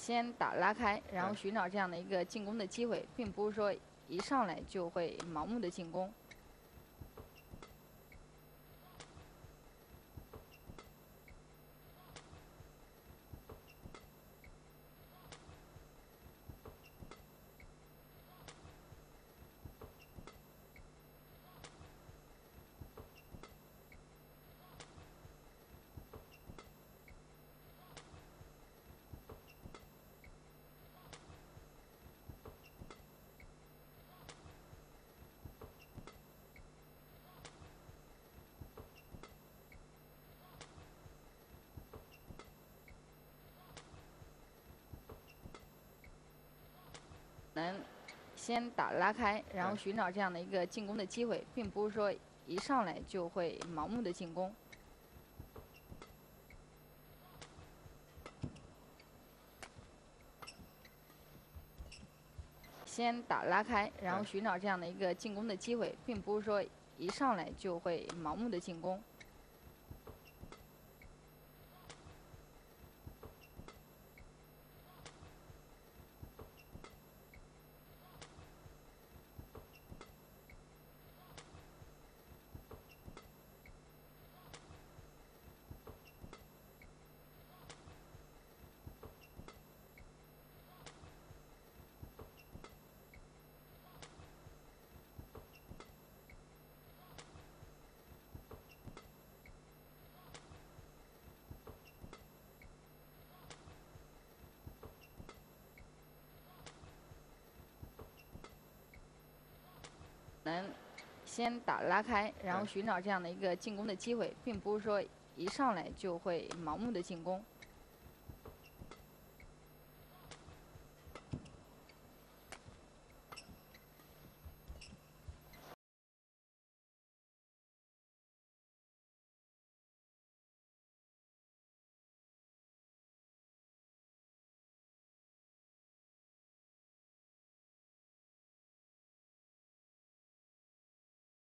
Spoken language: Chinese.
先打拉开，然后寻找这样的一个进攻的机会，并不是说一上来就会盲目的进攻。先打拉开，然后寻找这样的一个进攻的机会，并不是说一上来就会盲目的进攻。先打拉开，然后寻找这样的一个进攻的机会，并不是说一上来就会盲目的进攻。先打拉开，然后寻找这样的一个进攻的机会，并不是说一上来就会盲目的进攻。